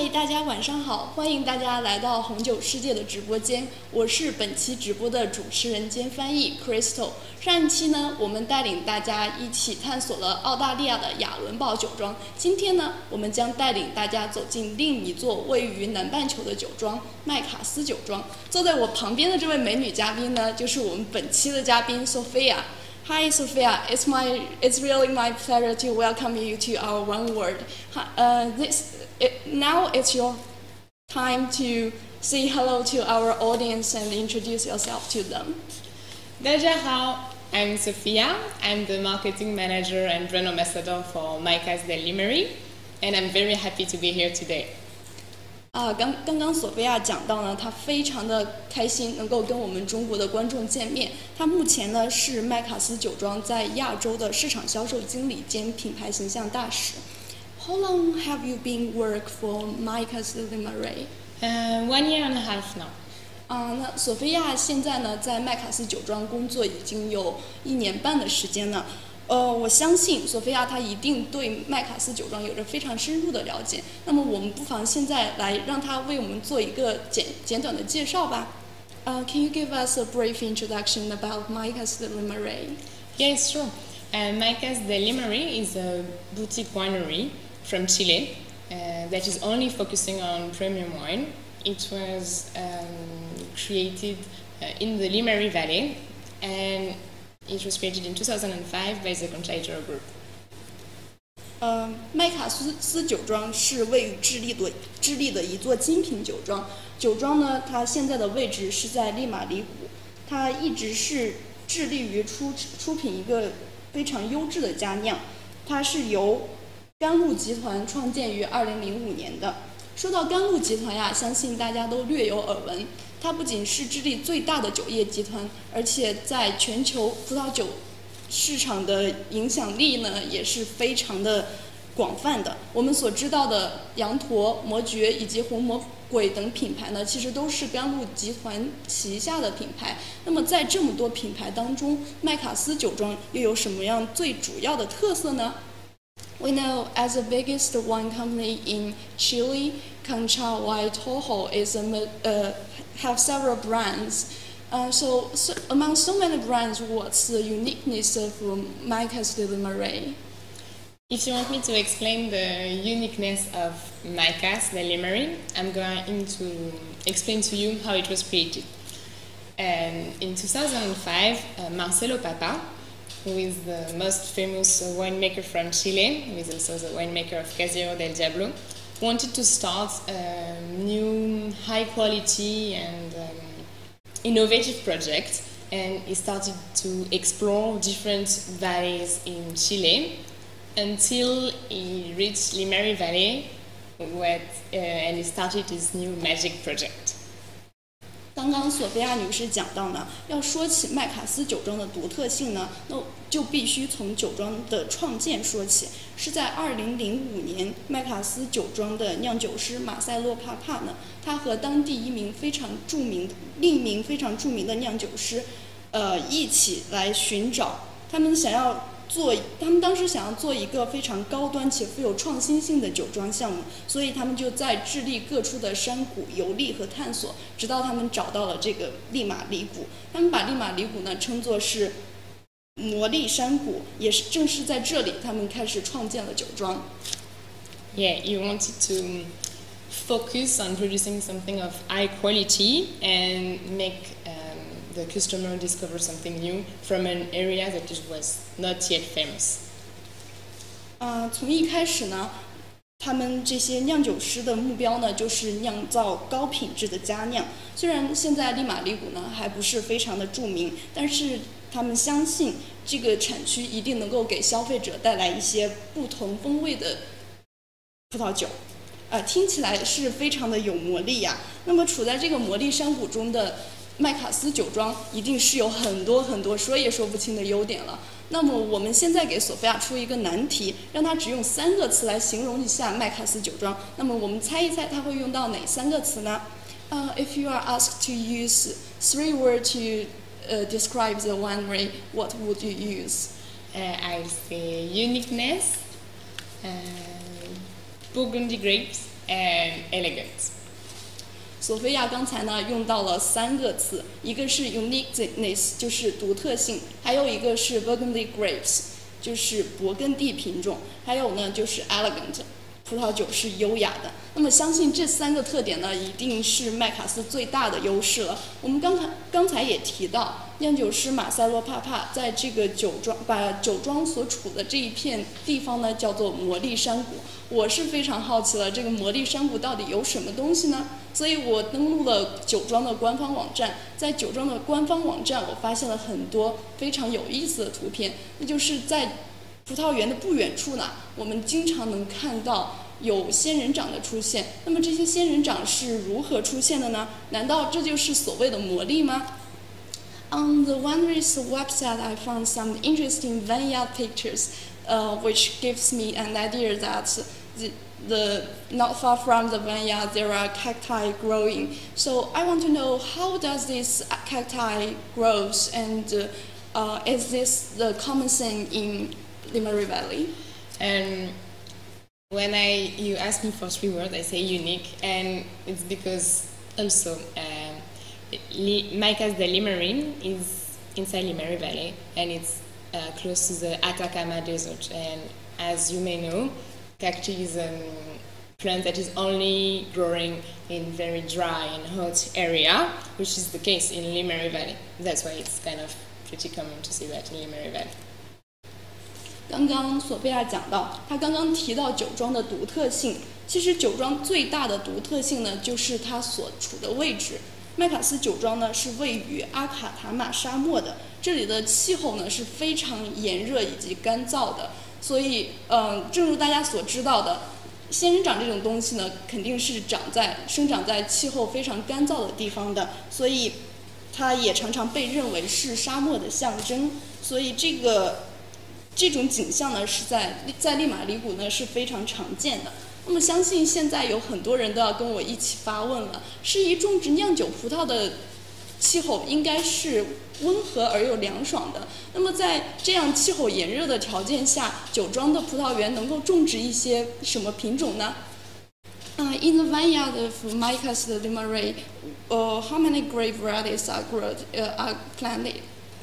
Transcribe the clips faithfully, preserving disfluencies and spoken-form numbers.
嗨，大家晚上好，欢迎大家来到红酒世界的直播间，我是本期直播的主持人兼翻译 Crystal。上一期呢，我们带领大家一起探索了澳大利亚的亚伦堡酒庄，今天呢，我们将带领大家走进另一座位于南半球的酒庄——麦卡斯酒庄。坐在我旁边的这位美女嘉宾呢，就是我们本期的嘉宾 Sofia。Hi Sofia, it's my it's really my pleasure to welcome you to our One World. Uh, this it, now it's your time to say hello to our audience and introduce yourself to them. 大家好 I'm Sofia. I'm the marketing manager and brand ambassador for Maycas del Limari, and I'm very happy to be here today. 啊，刚刚刚索菲亚讲到呢，她非常的开心能够跟我们中国的观众见面。她目前呢是麦卡斯酒庄在亚洲的市场销售经理兼品牌形象大使。How long have you been work for Maycas del Limari? Uh, one year and a half now. 啊，那索菲亚现在呢在麦卡斯酒庄工作已经有一年半的时间了。呃，我相信索菲亚她一定对麦卡斯酒庄有着非常深入的了解。那么我们不妨现在来让她为我们做一个简简短的介绍吧。Uh, can you give us a brief introduction about Maycas del Limari? Yes, sure. Uh, Maycas del Limari is a boutique winery from Chile uh, that is only focusing on premium wine. It was um, created uh, in the Limari Valley, and it was created in two thousand five by the Conchater Group. 呃，麦卡斯斯酒庄是位于智利的智利的一座精品酒庄。酒庄呢，它现在的位置是在利马里谷，它一直是致力于出出品一个非常优质的佳酿。它是由甘露集团创建于二零零五年的。说到甘露集团呀，相信大家都略有耳闻。它不仅是智利最大的酒业集团，而且在全球葡萄酒市场的影响力呢也是非常的广泛的。我们所知道的羊驼、魔爵以及红魔鬼等品牌呢，其实都是甘露集团旗下的品牌。那么在这么多品牌当中，麦卡斯酒庄又有什么样最主要的特色呢？ We know as the biggest wine company in Chile, Concha y Toho is a, uh, have several brands. Uh, so, so among so many brands, what's the uniqueness of um, Maycas del Limari? If you want me to explain the uniqueness of Maycas del Limari, I'm going to explain to you how it was created. And in two thousand five, uh, Marcelo Papa, who is the most famous winemaker from Chile, who is also the winemaker of Casillero del Diablo, wanted to start a new high quality and um, innovative project, and he started to explore different valleys in Chile until he reached Limari Valley with, uh, and he started his new magic project. 刚刚索菲亚女士讲到呢，要说起麦卡斯酒庄的独特性呢，那就必须从酒庄的创建说起。是在二零零五年，麦卡斯酒庄的酿酒师马塞洛·帕帕呢，他和当地一名非常著名、另一名非常著名的酿酒师，呃，一起来寻找他们想要做，他们当时想要做一个非常高端且富有创新性的酒庄项目，所以他们就在智利各处的山谷游历和探索，直到他们找到了这个利马里谷。他们把利马里谷呢称作是魔力山谷，也是正是在这里，他们开始创建了酒庄。 Yeah, you wanted to focus on producing something of high quality and make um, the customer discover something new from an area that was not yet famous. 呃，从一开始呢，他们这些酿酒师的目标呢，就是酿造高品质的佳酿。虽然现在利马里谷呢还不是非常的著名，但是他们相信这个产区一定能够给消费者带来一些不同风味的葡萄酒。呃，听起来是非常的有魔力呀。那么处在这个魔力山谷中的麦卡斯酒庄，一定是有很多很多说也说不清的优点了。那么我们现在给索菲亚出一个难题，让她只用三个词来形容一下麦卡斯酒庄。那么我们猜一猜她会用到哪三个词呢？ Uh, if you are asked to use three words to uh, describe the winery, what would you use? Uh, I'll say uniqueness, uh, Burgundy grapes, and elegant. 索菲亚刚才呢用到了三个词，一个是 uniqueness， 就是独特性，还有一个是 Burgundy grapes， 就是勃艮第品种，还有呢就是 elegant， 葡萄酒是优雅的。那么相信这三个特点呢，一定是麦卡斯最大的优势了。我们刚才刚才也提到，酿酒师马塞洛帕帕在这个酒庄把酒庄所处的这一片地方呢叫做魔力山谷。我是非常好奇了，这个魔力山谷到底有什么东西呢？所以我登录了酒庄的官方网站，在酒庄的官方网站，我发现了很多非常有意思的图片。那就是在葡萄园的不远处呢，我们经常能看到有仙人掌的出现。那么这些仙人掌是如何出现的呢？难道这就是所谓的魔力吗？ On the winery's website, I found some interesting vineyard pictures, uh, which gives me an idea that the, the not far from the vineyard there are cacti growing. So I want to know, how does this cacti grows, and uh, uh, is this the common thing in Limari Valley? And when I you ask me for three words, I say unique, and it's because also um, Maycas del Limari is inside Limari Valley, and it's uh, close to the Atacama Desert. And as you may know, cacti is a plant that is only growing in very dry and hot area, which is the case in Limari Valley. That's why it's kind of pretty common to see that in Limari Valley. 刚刚索菲亚讲到，她刚刚提到酒庄的独特性。其实酒庄最大的独特性呢，就是它所处的位置。麦卡斯酒庄呢是位于阿卡塔马沙漠的，这里的气候呢是非常炎热以及干燥的。所以，嗯，正如大家所知道的，仙人掌这种东西呢，肯定是长在生长在气候非常干燥的地方的，所以它也常常被认为是沙漠的象征。所以这个。这种景象呢，是在在利马里谷呢是非常常见的。那么相信现在有很多人都要跟我一起发问了：适宜种植酿酒葡萄的气候应该是温和而又凉爽的。那么在这样气候炎热的条件下，酒庄的葡萄园能够种植一些什么品种呢？ Uh, in the vineyard of Maycas del Limari, uh, how many grape varieties are, grown, uh, are planted?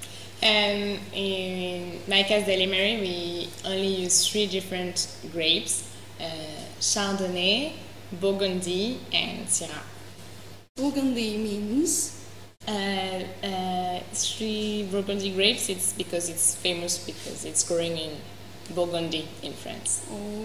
And in Maycas del Limari, we only use three different grapes, uh, Chardonnay, Burgundy, and Syrah. Burgundy means? Uh, uh, three Burgundy grapes, it's because it's famous because it's growing in Burgundy in France.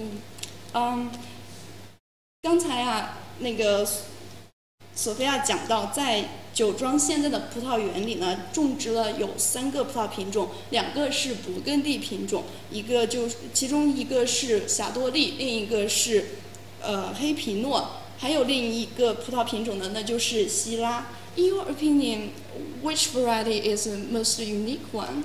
Oh, um, 刚才啊，那个索菲亚讲到，在酒庄现在的葡萄园里呢，种植了有三个葡萄品种，两个是勃艮第品种，一个就是其中一个是霞多丽，另一个是呃黑皮诺，还有另一个葡萄品种呢，那就是希拉。In your opinion, which variety is the most unique one?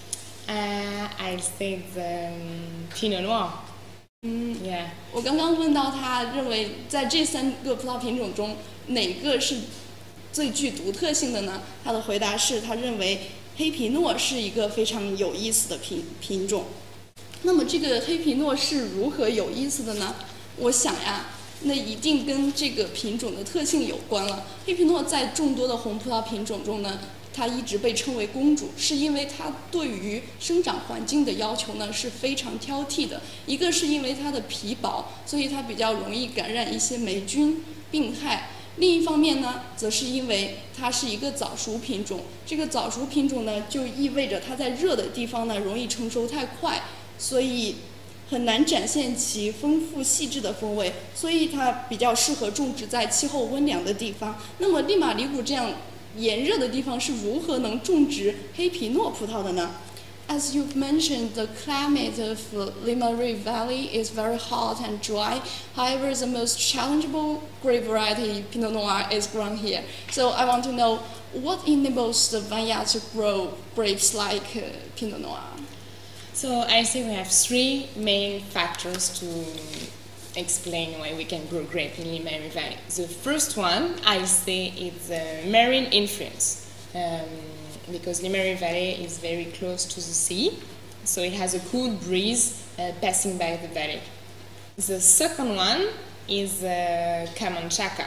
Uh, I'd say the um, Pinot Noir. 嗯 Yeah. 我刚刚问到他认为在这三个葡萄品种中哪个是最具独特性的呢？他的回答是他认为黑皮诺是一个非常有意思的品品种。那么这个黑皮诺是如何有意思的呢？我想呀，那一定跟这个品种的特性有关了。黑皮诺在众多的红葡萄品种中呢，它一直被称为公主，是因为它对于生长环境的要求呢是非常挑剔的。一个是因为它的皮薄，所以它比较容易感染一些霉菌病害。另一方面呢，则是因为它是一个早熟品种。这个早熟品种呢，就意味着它在热的地方呢容易成熟太快，所以很难展现其丰富细致的风味，所以它比较适合种植在气候温凉的地方。那么利马里谷这样炎热的地方是如何能种植黑皮诺葡萄的呢？ As you've mentioned, the climate of Limari Valley is very hot and dry. However, the most challengeable grape variety, Pinot Noir, is grown here. So I want to know, what enables the vineyard to grow grapes like uh, Pinot Noir? So I say we have three main factors to explain why we can grow grape in Limari Valley. The first one, I say, is the marine influence. Um, because Limari Valley is very close to the sea, so it has a cool breeze uh, passing by the valley. The second one is a camanchaca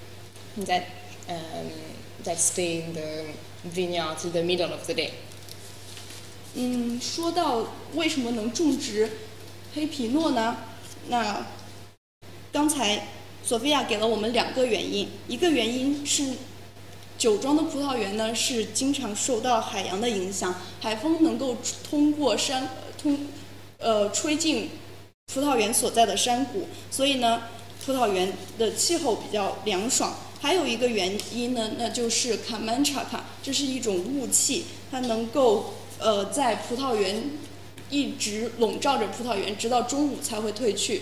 that um, that stay in the vineyard till the middle of the day. 嗯，说到为什么能种植黑皮诺呢？那刚才索菲亚给了我们两个原因，一个原因是酒庄的葡萄园呢是经常受到海洋的影响，海风能够通过山通呃吹进葡萄园所在的山谷，所以呢葡萄园的气候比较凉爽。还有一个原因呢，那就是卡曼查卡，这是一种雾气，它能够呃在葡萄园一直笼罩着葡萄园，直到中午才会退去。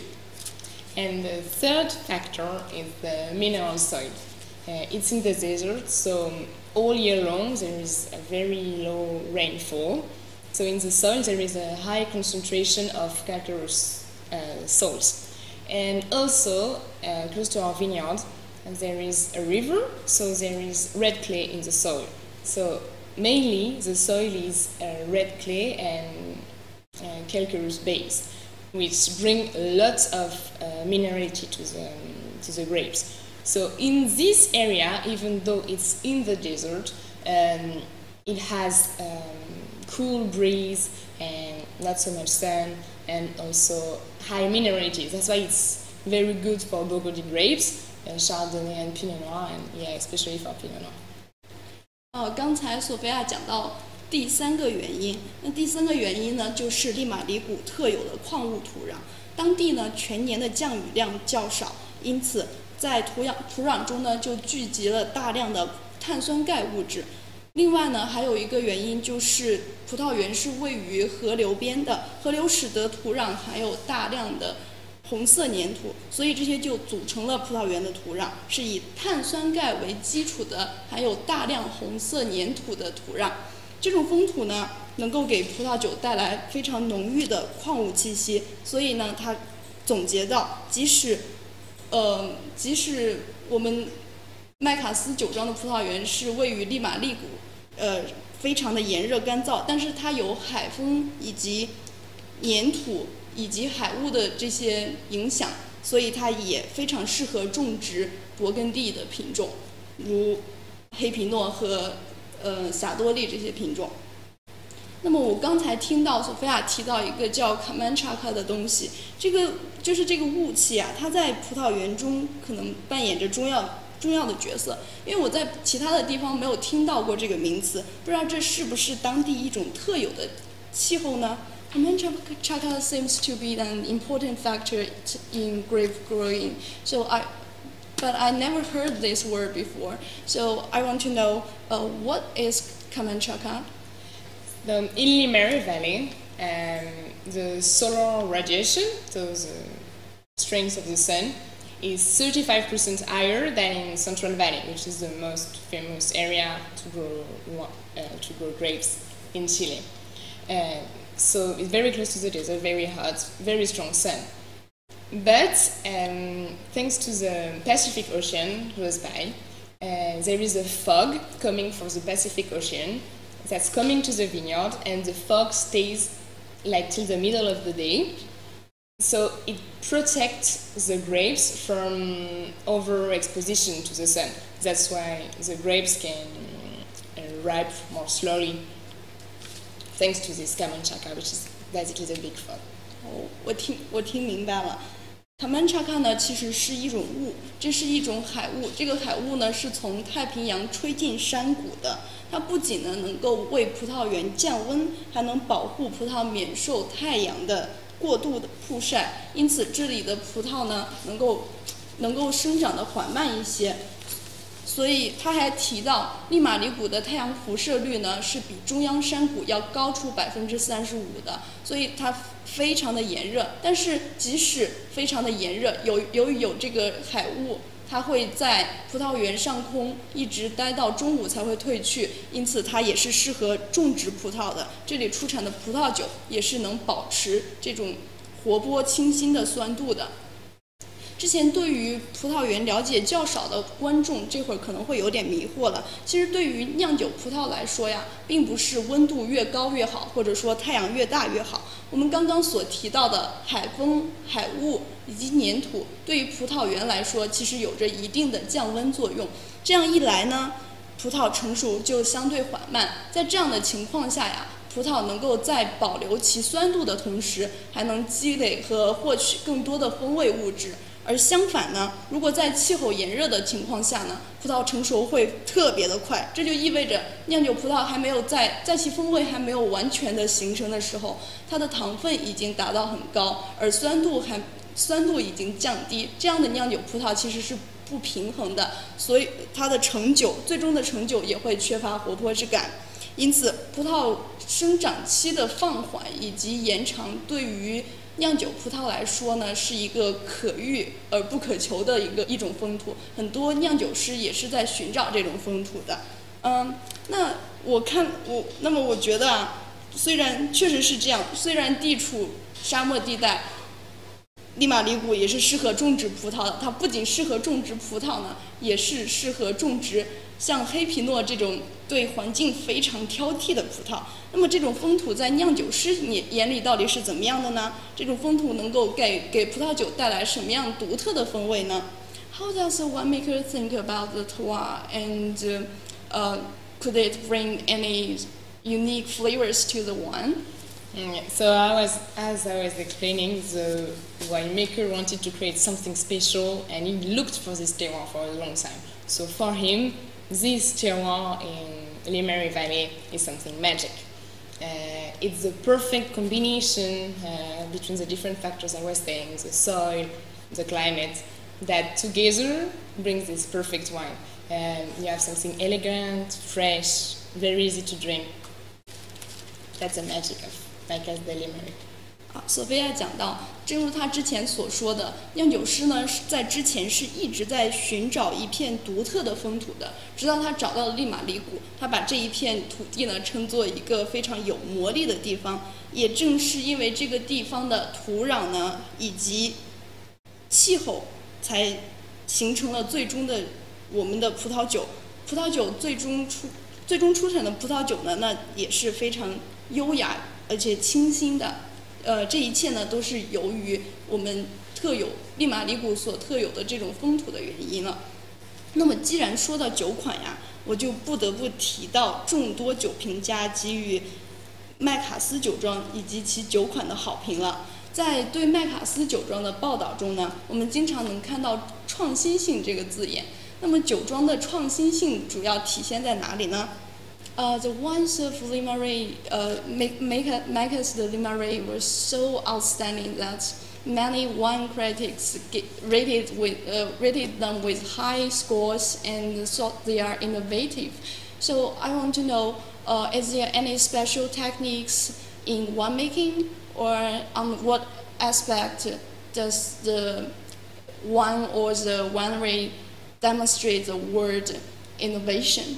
And the third factor is the mineral soil. Uh, it's in the desert, so all year long there is a very low rainfall. So in the soil there is a high concentration of calcareous uh, salts. And also, uh, close to our vineyard, there is a river, so there is red clay in the soil. So mainly the soil is uh, red clay and uh, calcareous base, which bring a lot of uh, minerality to the, to the grapes. So in this area, even though it's in the desert, um, it has um, cool breeze and not so much sun, and also high minerality. That's why it's very good for Burgundy grapes, uh, Chardonnay and Pinot Noir, and yeah, especially for Pinot Noir. 呃，刚才索菲亚讲到第三个原因，那第三个原因呢，就是利马里谷特有的矿物土壤。当地呢全年的降雨量较少，因此在土壤土壤中呢就聚集了大量的碳酸钙物质。另外呢，还有一个原因就是葡萄园是位于河流边的，河流使得土壤含有大量的红色粘土，所以这些就组成了葡萄园的土壤，是以碳酸钙为基础的含有大量红色粘土的土壤。这种风土呢，能够给葡萄酒带来非常浓郁的矿物气息，所以呢，他总结到，即使，呃，即使我们麦卡斯酒庄的葡萄园是位于利马利谷，呃，非常的炎热干燥，但是它有海风以及粘土以及海雾的这些影响，所以它也非常适合种植勃艮第的品种，如黑皮诺和呃霞多丽这些品种。那么我刚才听到索菲亚提到一个叫卡曼查卡的东西，这个就是这个雾气啊，它在葡萄园中可能扮演着重要重要的角色，因为我在其他的地方没有听到过这个名词，不知道这是不是当地一种特有的气候呢？Camanchaca seems to be an important factor in grape growing. So I, but I never heard this word before. So I want to know uh, what is Camanchaca? The, in Limari Valley, um, the solar radiation, so the strength of the sun, is thirty-five percent higher than in Central Valley, which is the most famous area to grow uh, to grow grapes in Chile. Uh, So it's very close to the desert, very hot, very strong sun. But um, thanks to the Pacific Ocean close by, uh, there is a fog coming from the Pacific Ocean that's coming to the vineyard, and the fog stays like till the middle of the day. So it protects the grapes from overexposition to the sun. That's why the grapes can uh, ripe more slowly. Thanks to this camanchaca, which is basically the big fog. 哦，我听我听明白了。camanchaca 呢，其实是一种雾，这是一种海雾。这个海雾呢，是从太平洋吹进山谷的。它不仅呢能够为葡萄园降温，还能保护葡萄免受太阳的过度的曝晒。因此，这里的葡萄呢，能够能够生长的缓慢一些。所以他还提到，利马里谷的太阳辐射率呢是比中央山谷要高出百分之三十五的，所以它非常的炎热。但是即使非常的炎热，由由于有这个海雾，它会在葡萄园上空一直待到中午才会退去，因此它也是适合种植葡萄的。这里出产的葡萄酒也是能保持这种活泼清新的酸度的。之前对于葡萄园了解较少的观众，这会儿可能会有点迷惑了。其实对于酿酒葡萄来说呀，并不是温度越高越好，或者说太阳越大越好， 我们刚刚所提到的海风、海雾以及粘土，对于葡萄园来说，其实有着一定的降温作用。这样一来呢，葡萄成熟就相对缓慢。在这样的情况下呀，葡萄能够在保留其酸度的同时，还能积累和获取更多的风味物质。而相反呢，如果在气候炎热的情况下呢，葡萄成熟会特别的快，这就意味着酿酒葡萄还没有在在其风味还没有完全的形成的时候，它的糖分已经达到很高，而酸度还酸度已经降低，这样的酿酒葡萄其实是不平衡的，所以它的成酒最终的成酒也会缺乏活泼之感。因此，葡萄生长期的放缓以及延长，对于酿酒葡萄来说呢，是一个可遇而不可求的一个一种风土。很多酿酒师也是在寻找这种风土的。嗯，那我看我，那么我觉得啊，虽然确实是这样，虽然地处沙漠地带，利马里谷也是适合种植葡萄的。它不仅适合种植葡萄呢，也是适合种植像黑皮诺这种对环境非常挑剔的葡萄。那么这种风土在酿酒师眼里到底是怎么样的呢？这种风土能够给给葡萄酒带来什么样独特的风味呢？ How does a winemaker think about the terroir, and uh, could it bring any unique flavors to the wine? Mm, so I was, as I was explaining, the winemaker wanted to create something special, and he looked for this terroir for a long time. So for him, this terroir in Limari Valley is something magic. Uh, it's the perfect combination uh, between the different factors I was saying, the soil, the climate, that together brings this perfect wine. Um, you have something elegant, fresh, very easy to drink. That's the magic of Maycas del Limari. 啊，索菲亚讲到，正如他之前所说的，酿酒师呢是在之前是一直在寻找一片独特的风土的，直到他找到了利马里谷，他把这一片土地呢称作一个非常有魔力的地方。也正是因为这个地方的土壤呢以及气候，才形成了最终的我们的葡萄酒。葡萄酒最终出最终出产的葡萄酒呢，那也是非常优雅而且清新的。呃，这一切呢，都是由于我们特有利马里谷所特有的这种风土的原因了。那么，既然说到酒款呀，我就不得不提到众多酒评家给予麦卡斯酒庄以及其酒款的好评了。在对麦卡斯酒庄的报道中呢，我们经常能看到“创新性”这个字眼。那么，酒庄的创新性主要体现在哪里呢？ Uh, the wines of Limari, uh, Maycas del Limari were so outstanding that many wine critics get, rated, with, uh, rated them with high scores and thought they are innovative. So I want to know, uh, is there any special techniques in winemaking, or on what aspect does the wine or the winery demonstrate the word innovation?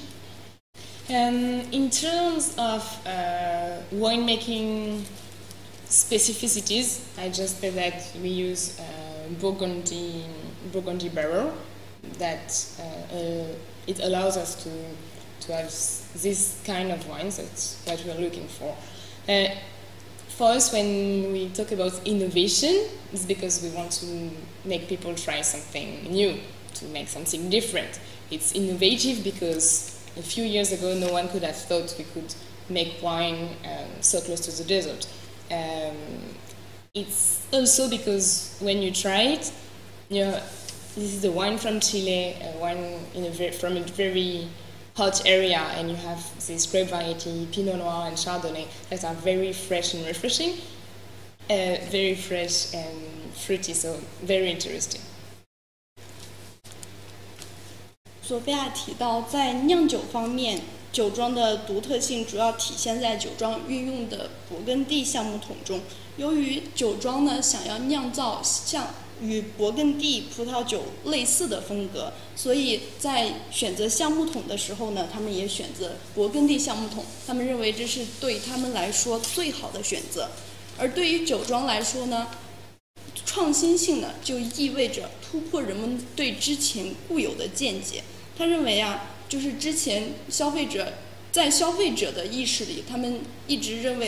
Um, in terms of uh, winemaking specificities, I just said that we use uh, Burgundy, Burgundy barrel. That uh, uh, it allows us to to have this kind of wines. That's what we're looking for. Uh, for us, when we talk about innovation, it's because we want to make people try something new, to make something different. It's innovative because a few years ago, no one could have thought we could make wine um, so close to the desert. Um, it's also because when you try it, you know, this is the wine from Chile, a wine in a very, from a very hot area, and you have this grape variety, Pinot Noir and Chardonnay, that are very fresh and refreshing, uh, very fresh and fruity, so very interesting. 索菲亚提到，在酿酒方面，酒庄的独特性主要体现在酒庄运用的勃艮第橡木桶中。由于酒庄呢想要酿造像与勃艮第葡萄酒类似的风格，所以在选择橡木桶的时候呢，他们也选择勃艮第橡木桶。他们认为这是对他们来说最好的选择。而对于酒庄来说呢，创新性呢就意味着突破人们对之前固有的见解。他认为啊，就是之前消费者在消费者的意识里，他们一直认为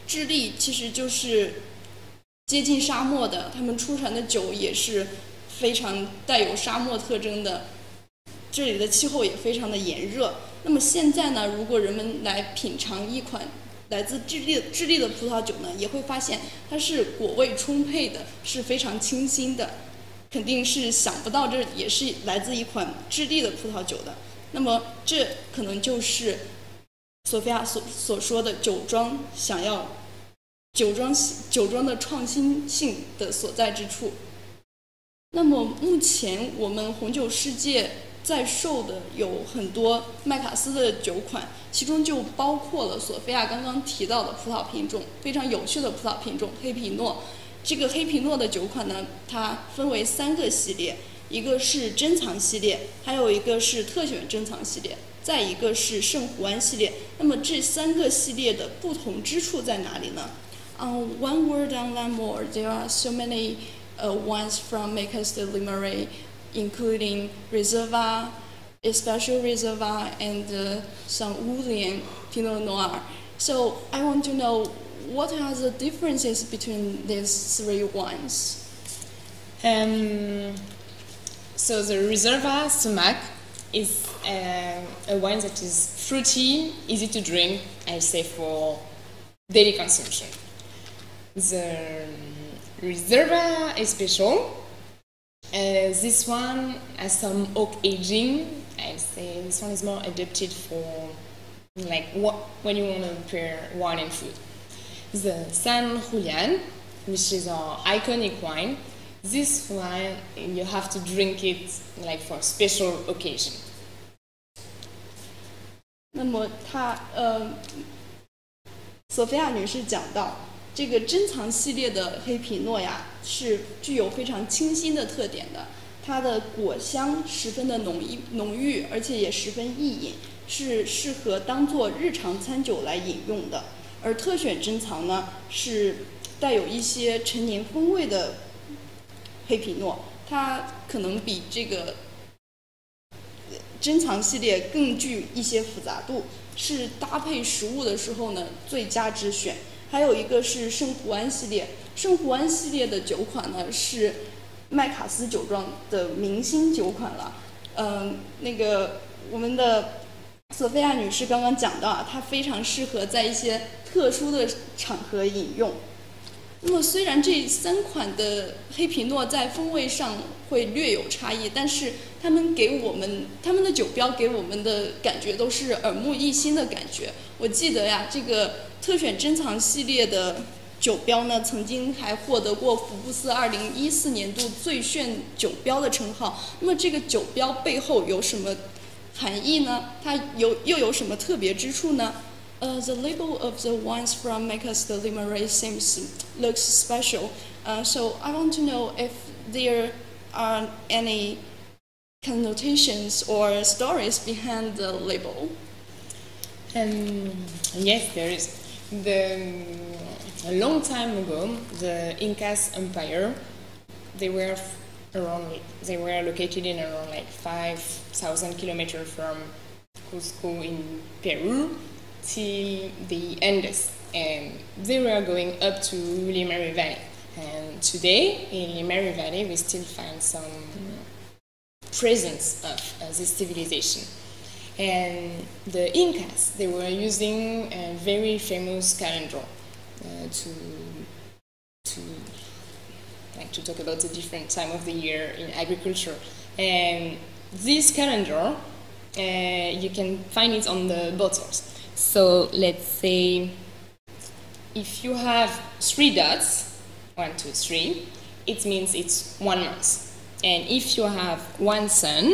智利其实就是接近沙漠的，他们出产的酒也是非常带有沙漠特征的，这里的气候也非常的炎热。那么现在呢，如果人们来品尝一款来自智利智利的葡萄酒呢，也会发现它是果味充沛的，是非常清新的，肯定是想不到这也是来自一款智利的葡萄酒的。那么这可能就是索菲亚所所说的酒庄想要酒庄酒庄的创新性的所在之处。那么目前我们红酒世界在售的有很多麦卡斯的酒款，其中就包括了索菲亚刚刚提到的葡萄品种，非常有趣的葡萄品种黑皮诺。这个黑皮诺的酒款呢，它分为三个系列，一个是珍藏系列，还有一个是特选珍藏系列，再一个是圣胡安系列。那么这三个系列的不同之处在哪里呢？ Um, one word on that more, there are so many uh, wines from Maycas del Limari, including Reserva, a special Reserva, and uh, some Woodland Pinot Noir. So I want to know what are the differences between these three wines? Um, so the Reserva Sumac is uh, a wine that is fruity, easy to drink, I say for daily consumption. The Reserva is special. Uh, this one has some oak aging. I say this one is more adapted for like what, when you want to prepare wine and food. The San Julian, which is our iconic wine, this wine you have to drink it like for a special occasion. 那么它呃，索菲亚女士讲到，这个珍藏系列的黑皮诺呀，是具有非常清新的特点的。它的果香十分的浓郁浓郁，而且也十分易饮，是适合当做日常餐酒来饮用的。而特选珍藏呢，是带有一些陈年风味的黑皮诺，它可能比这个珍藏系列更具一些复杂度，是搭配食物的时候呢最佳之选。还有一个是圣胡安系列，圣胡安系列的酒款呢是麦卡斯酒庄的明星酒款了。嗯、呃，那个我们的索菲亚女士刚刚讲到啊，它非常适合在一些特殊的场合饮用。那么虽然这三款的黑皮诺在风味上会略有差异，但是他们给我们他们的酒标给我们的感觉都是耳目一新的感觉。我记得呀，这个特选珍藏系列的酒标呢，曾经还获得过福布斯二零一四年度最炫酒标的称号。那么这个酒标背后有什么含义呢？它有又有什么特别之处呢？Uh, the label of the wines from Maycas del Limari seems looks special. Uh, so I want to know if there are any connotations or stories behind the label. Um, yes, there is. The, a long time ago, the Incas Empire, they were around, they were located in around like five thousand kilometers from Cusco in Peru till the Andes, and they were going up to Limari Valley. And today, in Limari Valley, we still find some presence of uh, this civilization. And the Incas, they were using a very famous calendar uh, to to like to talk about the different time of the year in agriculture. And this calendar, uh, you can find it on the bottles. So let's say if you have three dots, one, two, three, it means it's one month. And if you have one sun,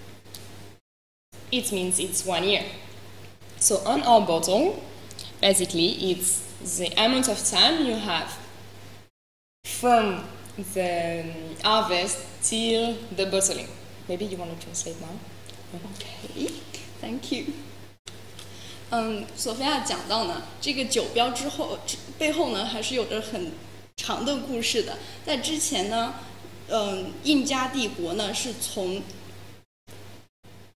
it means it's one year. So on our bottle, basically it's the amount of time you have from the harvest till the bottling. Maybe you want to translate now? Okay, thank you. 嗯，索菲亚讲到呢，这个酒标之后背后呢，还是有着很长的故事的。在之前呢，嗯，印加帝国呢是从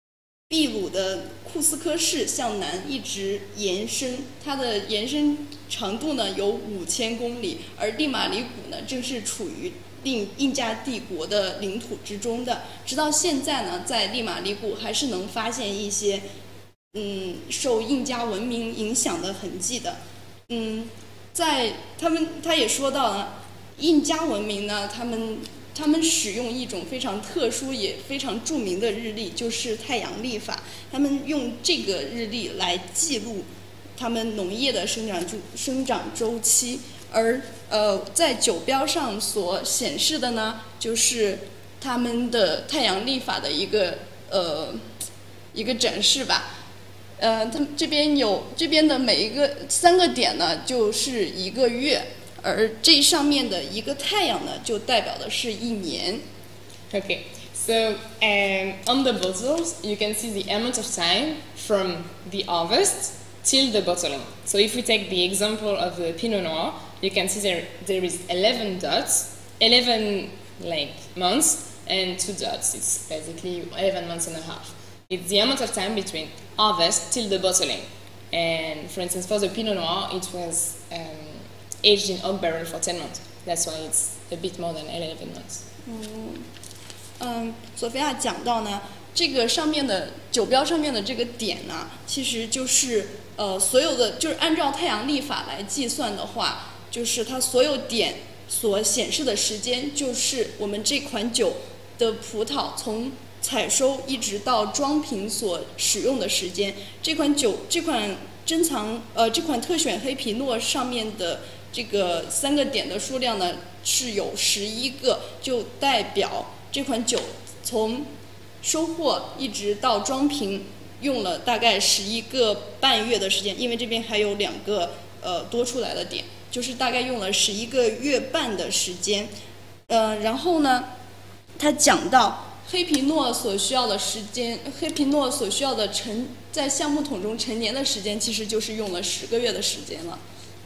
秘鲁的库斯科市向南一直延伸，它的延伸长度呢有五千公里，而利马里谷呢正是处于印印加帝国的领土之中的。直到现在呢，在利马里谷还是能发现一些嗯受印加文明影响的痕迹的。嗯，在他们他也说到了，印加文明呢，他们他们使用一种非常特殊也非常著名的日历，就是太阳历法。他们用这个日历来记录他们农业的生长周生长周期，而呃在酒标上所显示的呢，就是他们的太阳历法的一个呃一个展示吧。呃，他们这边有这边的每一个三个点呢，就是一个月，而这上面的一个太阳呢，就代表的是一年。 Okay, so um, on the bottles you can see the amount of time from the harvest till the bottling. So if we take the example of the Pinot Noir, you can see there there is eleven dots, eleven like months, and two dots. It's basically eleven months and a half. It's the amount of time between harvest till the bottling. And for instance, for the Pinot Noir, it was um, aged in oak barrel for ten months. That's why it's a bit more than eleven months. 嗯嗯，索菲亚讲到呢，这个上面的酒标上面的这个点呢，其实就是呃所有的就是按照太阳历法来计算的话，就是它所有点所显示的时间，就是我们这款酒的葡萄从采收一直到装瓶所使用的时间。这款酒，这款珍藏，呃，这款特选黑皮诺上面的这个三个点的数量呢是有十一个，就代表这款酒从收获一直到装瓶用了大概十一个半月的时间，因为这边还有两个呃多出来的点，就是大概用了十一个月半的时间。呃，然后呢，他讲到黑皮诺所需要的时间，黑皮诺所需要的陈在橡木桶中陈年的时间，其实就是用了十个月的时间了。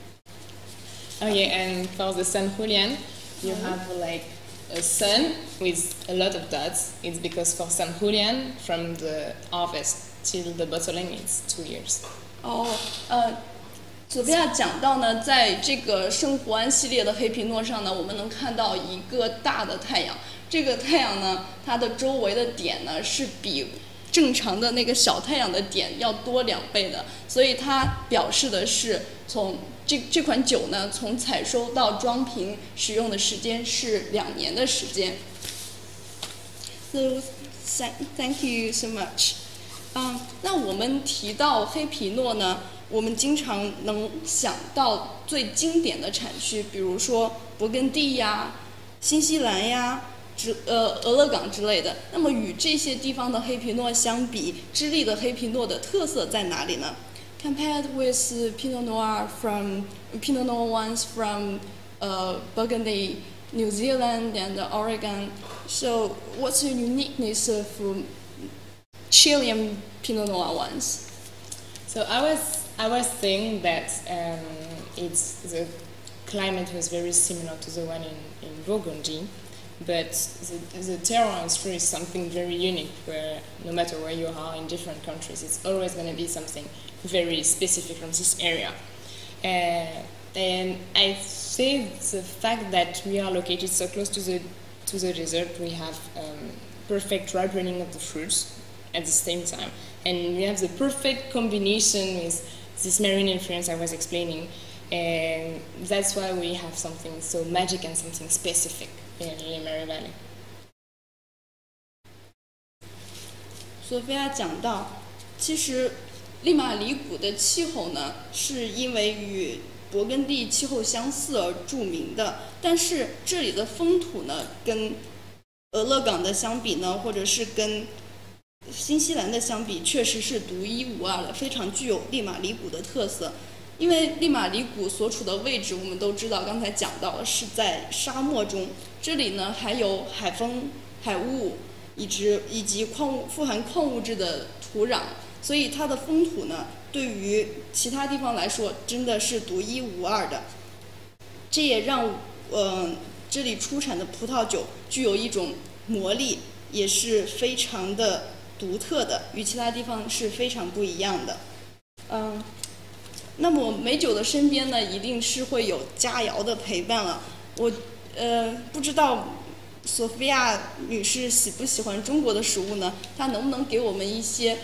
Oh yeah, and for the San Julian, you have like a sun with a lot of dots. It's because for San Julian, from the harvest till the bottling, it's two years. 哦，呃，索菲亚讲到呢，在这个圣胡安系列的黑皮诺上呢，我们能看到一个大的太阳。这个太阳呢，它的周围的点呢是比正常的那个小太阳的点要多两倍的，所以它表示的是从这这款酒呢，从采收到装瓶使用的时间是两年的时间。So thank you so much. 嗯，那我们提到黑皮诺呢，我们经常能想到最经典的产区，比如说勃艮第呀、新西兰呀。之呃俄勒冈之类的，那么与这些地方的黑皮诺相比，智利的黑皮诺的特色在哪里呢 ？Compared with Pinot Noir from Pinot Noir ones from uh, Burgundy, New Zealand and Oregon, so what's the uniqueness of Chilean Pinot Noir ones? So I was I was saying that um, it's the climate was very similar to the one in, in Burgundy. But the, the terroir is something very unique where no matter where you are in different countries, it's always going to be something very specific from this area. Uh, and I say the fact that we are located so close to the, to the desert, we have um, perfect ripening of the fruits at the same time. And we have the perfect combination with this marine influence I was explaining. And that's why we have something so magic and something specific in Limari Valley. 索菲亚讲到，其实利马里谷的气候呢，是因为与勃艮第气候相似而著名的，但是这里的风土呢，跟俄勒冈的相比呢，或者是跟新西兰的相比，确实是独一无二的，非常具有利马里谷的特色。因为利马里谷所处的位置，我们都知道，刚才讲到了是在沙漠中，这里呢还有海风、海雾，以及以及矿物富含矿物质的土壤，所以它的风土呢，对于其他地方来说真的是独一无二的。这也让呃这里出产的葡萄酒具有一种魔力，也是非常的独特的，与其他地方是非常不一样的。嗯，那么美酒的身边呢，一定是会有佳肴的陪伴了。我呃不知道索菲亚女士喜不喜欢中国的食物呢？她能不能给我们一些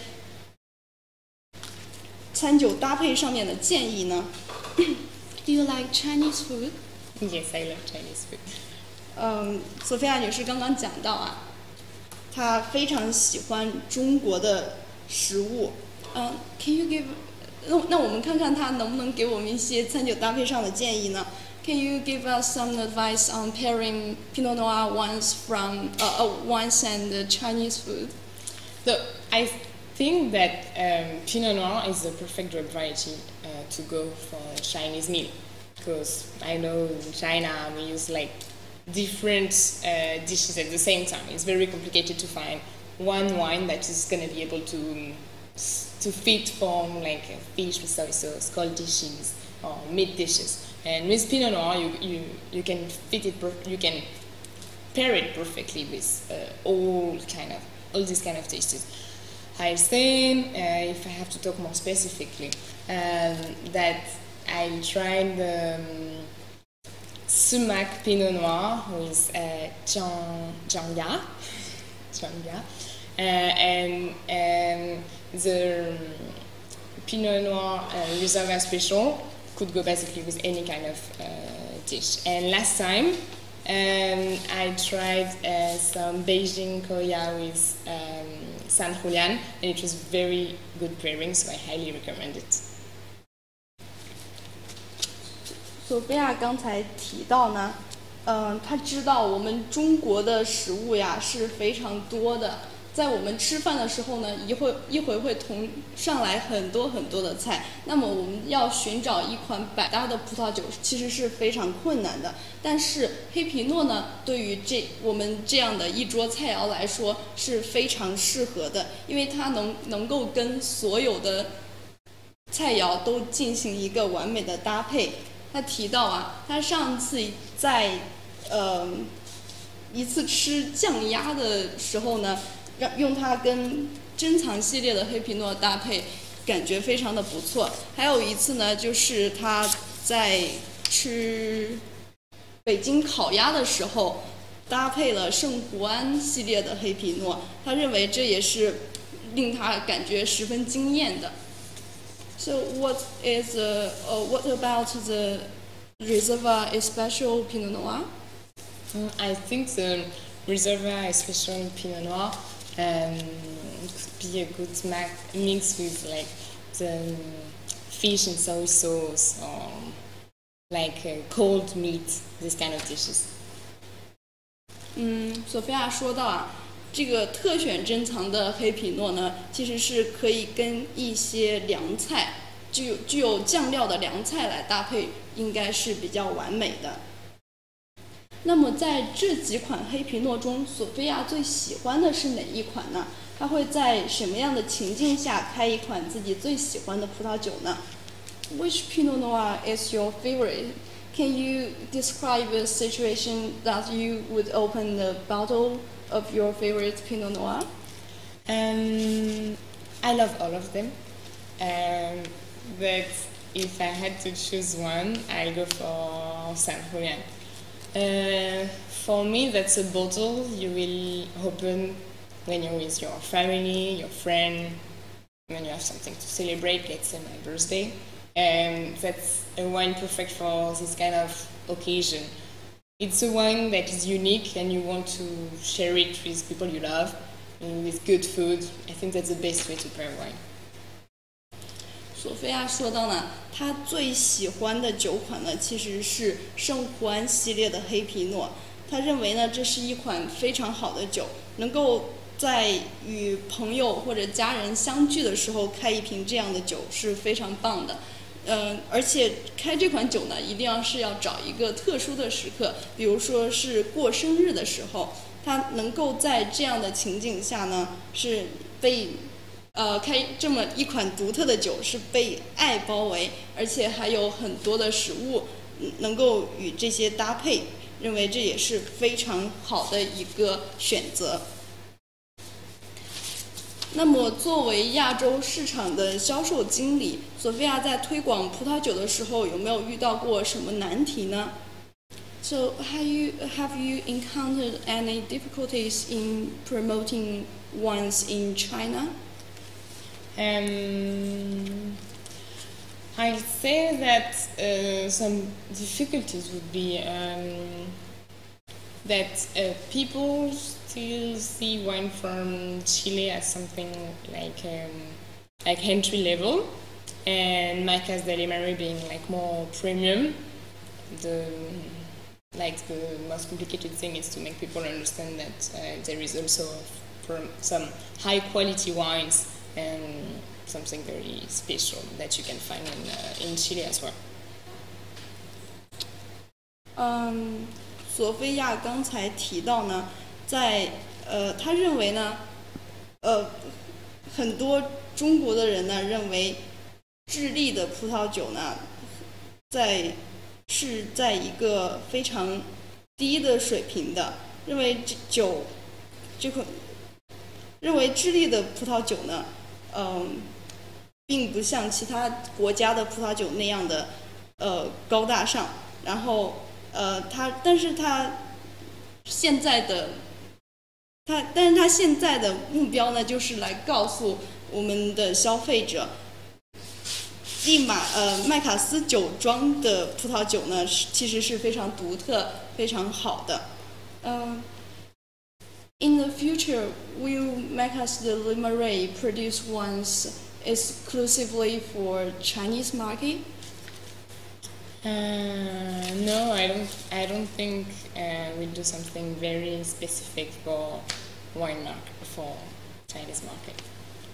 餐酒搭配上面的建议呢？Do you like Chinese food? Yes, I love Chinese food. 嗯，索菲亚女士刚刚讲到啊，她非常喜欢中国的食物。嗯 ，Can you give？ 那那我们看看她能不能给我们一些餐酒搭配上的建议呢 ？Can you give us some advice on pairing Pinot Noir wines from uh, uh, wines and uh, Chinese food? So I think that um, Pinot Noir is the perfect grape variety uh, to go for a Chinese meal, because I know in China we use like different uh, dishes at the same time. It's very complicated to find one wine that is going to be able to to fit from like a fish with soy sauce, cold dishes, or meat dishes. And with Pinot Noir, you you, you can fit it. You can pair it perfectly with uh, all kind of all these kind of tastes. I think, uh, if I have to talk more specifically, um, that I tried the um, sumac Pinot Noir with uh, Jiang, Jiangya, Jiangya, uh, and um, the um, Pinot Noir uh, Reservoir Special could go basically with any kind of uh, dish. And last time, um, I tried uh, some Beijing Koya with um, San Julian, and it was very good pairing, so I highly recommend it. 索菲亚刚才提到呢，嗯、呃，她知道我们中国的食物呀是非常多的，在我们吃饭的时候呢，一会一会会同上来很多很多的菜，那么我们要寻找一款百搭的葡萄酒，其实是非常困难的。但是黑皮诺呢，对于这我们这样的一桌菜肴来说是非常适合的，因为它能能够跟所有的菜肴都进行一个完美的搭配。他提到啊，他上次在呃一次吃酱鸭的时候呢，让用它跟珍藏系列的黑皮诺搭配，感觉非常的不错。还有一次呢，就是他在吃北京烤鸭的时候，搭配了圣胡安系列的黑皮诺，他认为这也是令他感觉十分惊艳的。So what is uh, uh, what about the Reservoir Special Pinot Noir? Mm, I think the Reservoir Special Pinot Noir um, could be a good mix with like the fish and soy sauce or like uh, cold meat, this kind of dishes. 嗯，索菲亚说到啊。这个特选珍藏的黑皮诺呢，其实是可以跟一些凉菜，具有具有酱料的凉菜来搭配，应该是比较完美的。那么在这几款黑皮诺中，索菲亚最喜欢的是哪一款呢？她会在什么样的情境下开一款自己最喜欢的葡萄酒呢？ Which Pinot Noir is your favorite? Can you describe a situation that you would open the bottle of your favorite Pinot Noir? Um, I love all of them, um, but if I had to choose one, I'll go for San Julian. Uh, for me, that's a bottle you will open when you're with your family, your friend, when you have something to celebrate, let's say my birthday. And that's a wine perfect for this kind of occasion. It's a wine that is unique and you want to share it with people you love, and with good food. I think that's the best way to pair wine. 索菲亚说到呢，她最喜欢的酒款呢，其实是圣胡安系列的黑皮诺。她认为呢，这是一款非常好的酒，能够在与朋友或者家人相聚的时候开一瓶这样的酒是非常棒的。嗯，而且开这款酒呢，一定要是要找一个特殊的时刻，比如说是过生日的时候，它能够在这样的情景下呢，是被呃开这么一款独特的酒，是被爱包围，而且还有很多的食物能够与这些搭配，认为这也是非常好的一个选择。 那么，作为亚洲市场的销售经理，索菲亚在推广葡萄酒的时候，有没有遇到过什么难题呢？ So, have you have you encountered any difficulties in promoting wines in China? Um, I'd say that uh, some difficulties would be um, that uh, people still see wine from Chile as something like um, like entry level, and Maycas del Limari being like more premium. The like the most complicated thing is to make people understand that uh, there is also from some high quality wines and something very special that you can find in uh, in Chile as well. 嗯，索菲亚刚才提到呢，在呃，他认为呢，呃，很多中国的人呢认为智利的葡萄酒呢，在是在一个非常低的水平的，认为酒这个认为智利的葡萄酒呢，嗯，并不像其他国家的葡萄酒那样的呃高大上，然后呃，他但是他现在的他但是他现在的目标呢，就是来告诉我们的消费者，利马呃麦卡斯酒庄的葡萄酒呢，其实是非常独特、非常好的。嗯、uh, ，In the future, will Maycas del Limari produce wines exclusively for Chinese market? Uh, no, I don't. I don't think uh, we'll do something very specific for wine market for Chinese market. 啊、uh, ，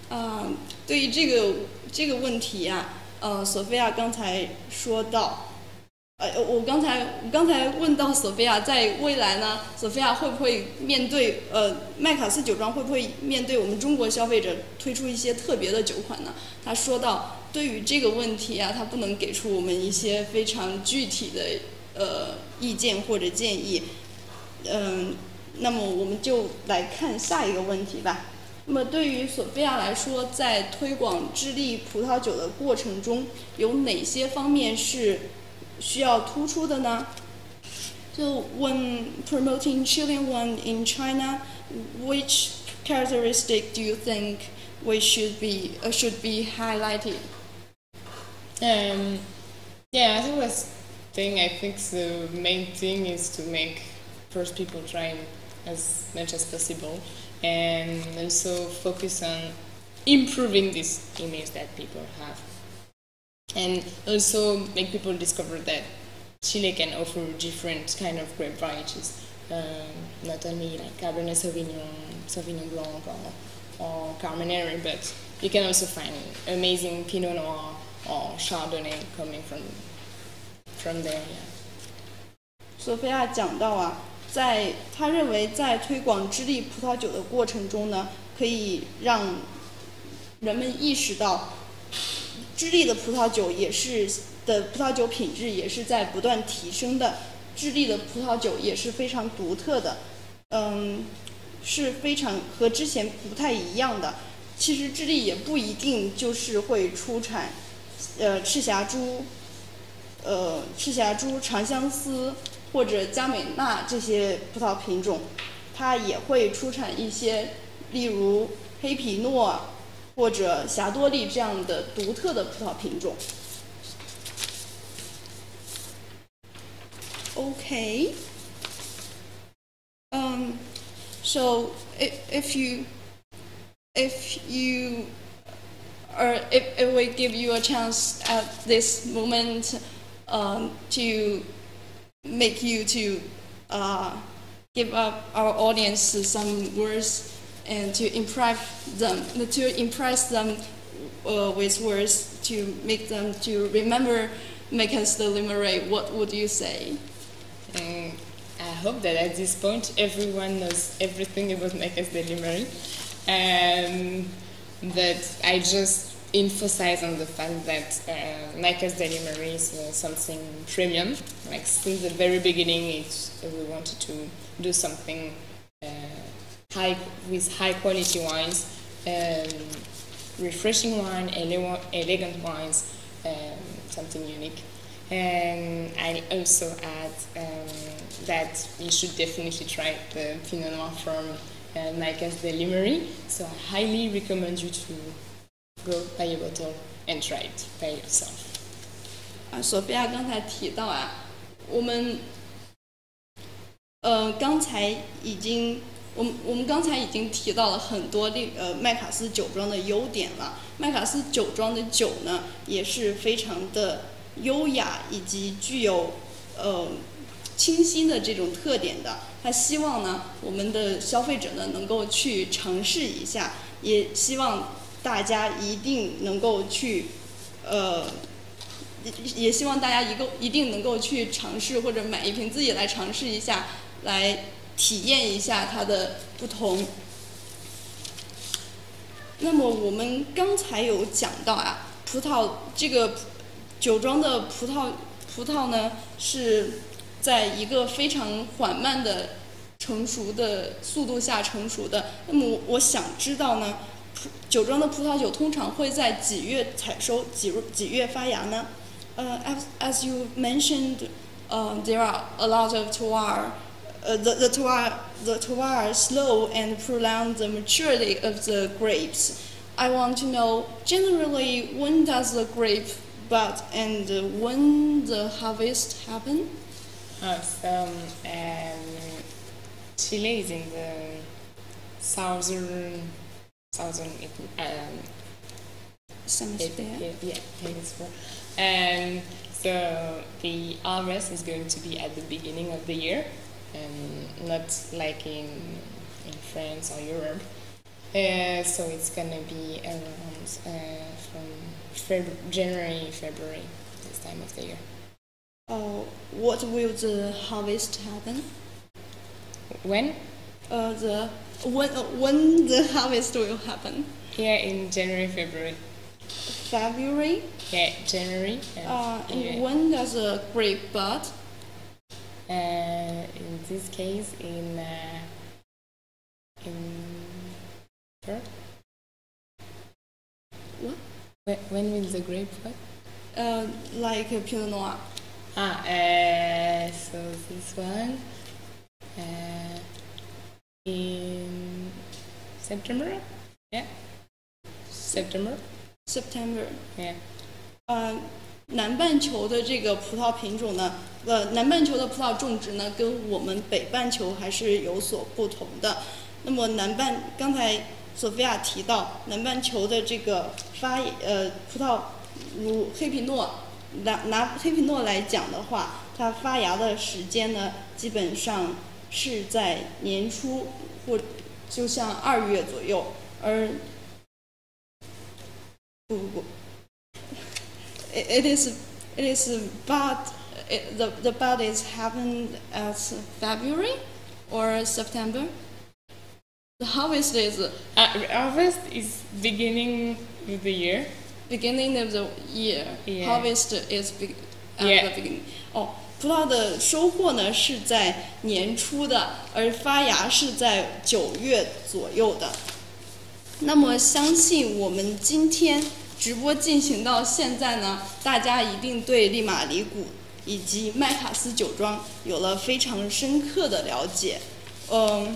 对于这个这个问题啊，呃，索菲亚刚才说到，呃，我刚才我刚才问到索菲亚，在未来呢，索菲亚会不会面对呃麦卡斯酒庄会不会面对我们中国消费者推出一些特别的酒款呢？他说到，对于这个问题啊，他不能给出我们一些非常具体的呃意见或者建议。嗯、呃，那么我们就来看下一个问题吧。那么对于索菲亚来说，在推广智利葡萄酒的过程中，有哪些方面是需要突出的呢？ So when promoting Chilean wine in China, which characteristic do you think we should be uh, should be highlighted? Um, yeah, as I was saying, I think the main thing is to make first people try as much as possible, and also focus on improving this image that people have, and also make people discover that Chile can offer different kind of grape varieties, um, not only like Cabernet Sauvignon, Sauvignon Blanc, or, or Carmenere, but you can also find amazing Pinot Noir or Chardonnay coming from from there. Yeah. 索菲亚讲到啊，在他认为在推广智利葡萄酒的过程中呢，可以让人们意识到，智利的葡萄酒也是的葡萄酒品质也是在不断提升的，智利的葡萄酒也是非常独特的，嗯，是非常和之前不太一样的。其实智利也不一定就是会出产，呃，赤霞珠，呃，赤霞珠、长相思或者加美纳这些葡萄品种，它也会出产一些，例如黑皮诺或者霞多丽这样的独特的葡萄品种。Okay. Um, so if, if you if you or if, if we give you a chance at this moment um, to make you to uh, give up our audience some words and to impress them to impress them uh, with words to make them to remember Maycas del Limari, what would you say? Um, I hope that at this point everyone knows everything about Maycas del Limari, and that I just emphasize on the fact that uh, Maycas del Limari is uh, something premium. Like since the very beginning, it's, uh, we wanted to do something uh, high with high quality wines, um, refreshing wine, ele elegant wines, um, something unique. And I also add um, that you should definitely try the Pinot Noir from uh, Maycas del Limari. So I highly recommend you to go buy a bottle and try it by yourself. 啊，索菲亚刚才提到啊，我们呃刚才已经我们我们刚才已经提到了很多利呃麦卡斯酒庄的优点了。麦卡斯酒庄的酒呢，也是非常的优雅以及具有呃清新的这种特点的。他希望呢，我们的消费者呢能够去尝试一下，也希望大家一定能够去呃。也希望大家一个一定能够去尝试，或者买一瓶自己来尝试一下，来体验一下它的不同。那么我们刚才有讲到啊，葡萄这个酒庄的葡萄葡萄呢是在一个非常缓慢的成熟的速度下成熟的。那么我想知道呢，酒庄的葡萄酒通常会在几月采收，几几月发芽呢？ Uh, as, as you mentioned, uh, there are a lot of terroir. Uh, the the terroir the terroir slow and prolong the maturity of the grapes. I want to know generally when does the grape bud and when the harvest happen? Uh, so, um, Chile is in the southern southern um, Hemisphere. Yeah, hemisphere. And so the harvest is going to be at the beginning of the year, and not like in in France or Europe. Uh, so it's gonna be around uh, from Feb January, February, this time of the year. Uh, what will the harvest happen? When? Uh, the when uh, when the harvest will happen? Yeah, in January, February. February. Yeah, January. Uh, and when does the grape bud? Uh, in this case, in uh, in February. What? When, when will the grape bud? Uh, like uh, Pinot Noir. Ah, uh, so this one uh, in September. Yeah, September. September. Yeah. 呃，南半球的这个葡萄品种呢，呃，南半球的葡萄种植呢，跟我们北半球还是有所不同的。那么南半，刚才索菲亚提到，南半球的这个发呃葡萄，如黑皮诺，拿拿黑皮诺来讲的话，它发芽的时间呢，基本上是在年初或就像二月左右，而不不不。It is, it is bud. It, the the bud is happened at February or September. The harvest is uh, harvest is beginning of the year. Beginning of the year. Yeah. Harvest is be, at yeah. the beginning. 哦，葡萄的收获呢是在年初的，而发芽是在九月左右的。那么相信我们今天直播进行到现在呢，大家一定对利马里谷以及麦卡斯酒庄有了非常深刻的了解。嗯，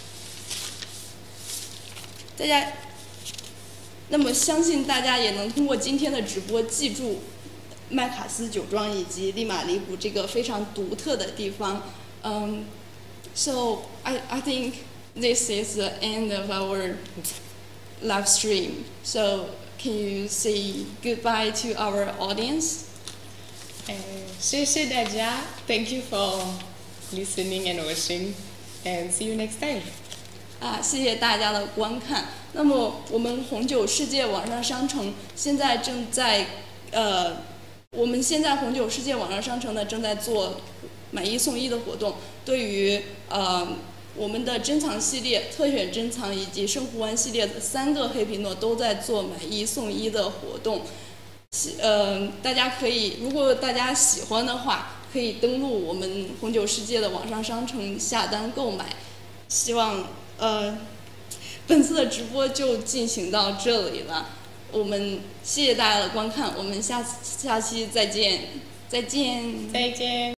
大家，那么相信大家也能通过今天的直播记住麦卡斯酒庄以及利马里谷这个非常独特的地方。嗯 ，So I I think this is the end of our live stream. So can you say goodbye to our audience? Uh, 谢谢大家. Thank you for listening and watching, and see you next time. 啊，谢谢大家的观看。那么我们红酒世界网上商城现在正在呃，我们现在红酒世界网上商城呢正在做买一送一的活动。对于呃我们的珍藏系列、特选珍藏以及圣胡湾系列的三个黑皮诺都在做买一送一的活动。呃，大家可以，如果大家喜欢的话，可以登录我们红酒世界的网上商城下单购买。希望呃。 本次的直播就进行到这里了，我们谢谢大家的观看，我们下下期再见，再见， 再见。